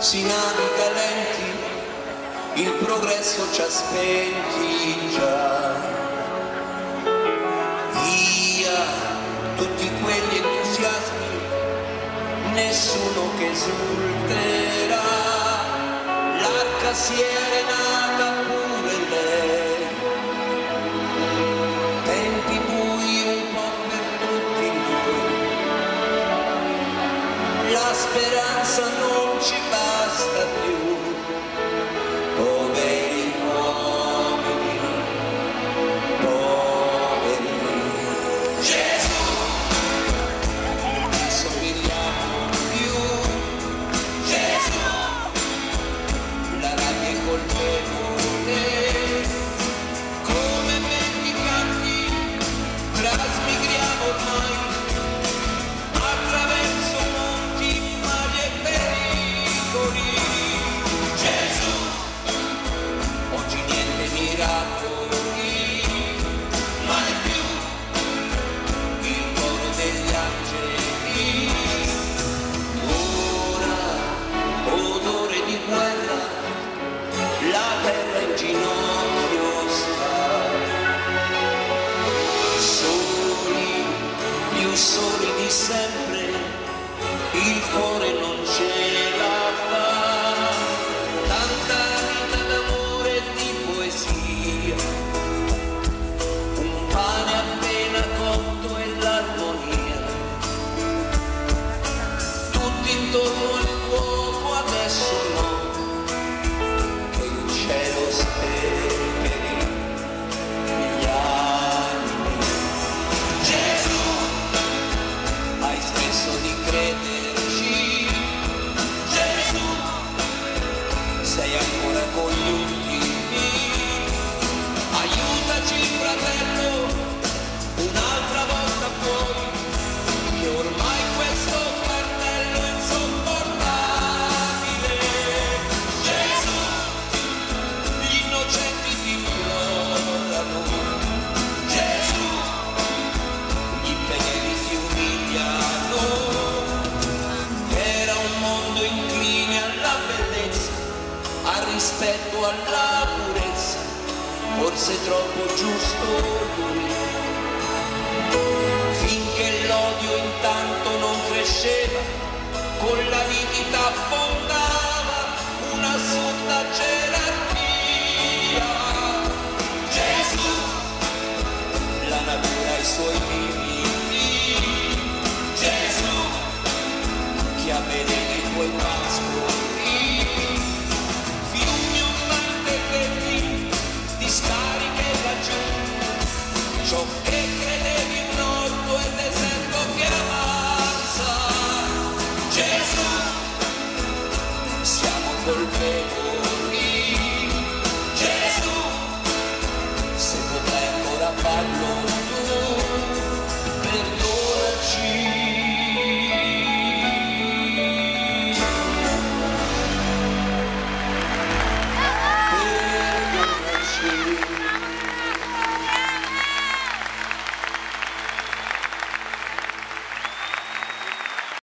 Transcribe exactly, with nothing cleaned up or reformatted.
si naviga lenti, il progresso ci ha spenti già. Via tutti quegli entusiasmi, nessuno che esulterà, l'arca si è arenata pure lei. Tempi bui un po' per tutti noi, la speranza non ci basta più, poveri uomini, poveri. Gesù, non ti somigliamo più, Gesù, la rabbia è colpevole, come mendicanti trasmigriamo ormai attraverso monti, mari e pericoli. Gesù, oggi niente miracoli, mai più il coro degli angeli. Ora, odore di guerra, la terra in ginocchio sta. Soli, più soli di sempre, il cuore non ce la fa. Tanta vita d'amore e di poesia, un pane appena cotto e l'armonia, tutti intorno al fuoco, adesso no, che il cielo speri gli animi. Gesù, hai smesso di crederci, Gesù, sei ancora con gli ultimi, aiutaci fratello, un'altra volta poi, che ormai questo fardello è insopportabile. Gesù, gli innocenti ti implorano, Gesù, gli infedeli ti umiliano. Era un mondo incline alla bellezza, al rispetto, alla purezza, forse troppo giusto lui. Finché l'odio intanto non cresceva, con l'avidità fondava un'assurda gerarchia. Gesù, la natura ha i suoi limiti, Gesù, chi avvelena i tuoi pascoli, fiumi ormai terreni, discariche laggiù, ciò che